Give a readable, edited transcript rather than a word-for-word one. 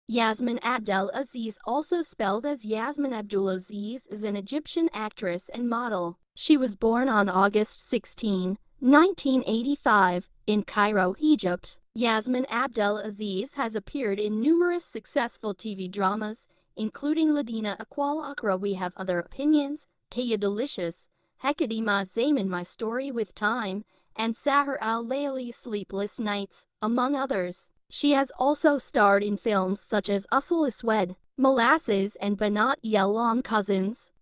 Yasmine Abdul Aziz, also spelled as Yasmine Abdul Aziz, is an Egyptian actress and model. She was born on August 16, 1985, in Cairo, Egypt. Yasmine Abdul Aziz has appeared in numerous successful TV dramas, including Ladina Akwal Akra We Have Other Opinions, Kaya Delicious, Hekadima Zaman My Story with Time, and Sahar al-Layli Sleepless Nights, among others. She has also starred in films such as Usul Aswed, Molasses and Banat Yellow Cousins.